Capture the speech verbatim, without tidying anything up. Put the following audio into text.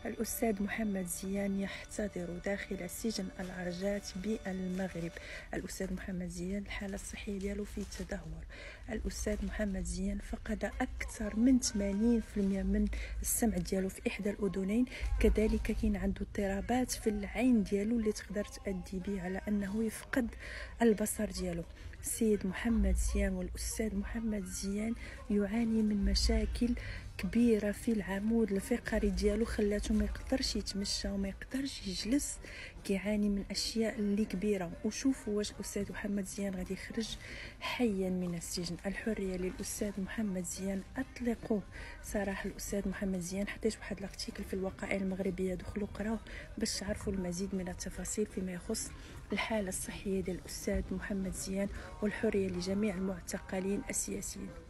الأستاذ محمد زيان يحتضر داخل سجن العرجات بالمغرب. الأستاذ محمد زيان الحالة الصحية ديالو في تدهور. الأستاذ محمد زيان فقد أكثر من ثمانين بالمئة من السمع ديالو في إحدى الأذنين، كذلك كاين عنده اضطرابات في العين ديالو اللي تقدر تؤدي به على أنه يفقد البصر ديالو. السيد محمد زيان والأستاذ محمد زيان يعاني من مشاكل كبيره في العمود الفقري ديالو، خلاته ما يقدرش يتمشى وما يقدرش يجلس، كيعاني من اشياء اللي كبيره. وشوفوا واش الاستاذ محمد زيان غادي يخرج حيا من السجن. الحريه للاستاذ محمد زيان، اطلقوه. صراحه الاستاذ محمد زيان حطيت واحد الارتيكل في الوقائع المغربيه، دخلوا قراوه باش تعرفوا المزيد من التفاصيل فيما يخص الحاله الصحيه ديال الاستاذ محمد زيان، والحريه لجميع المعتقلين السياسيين.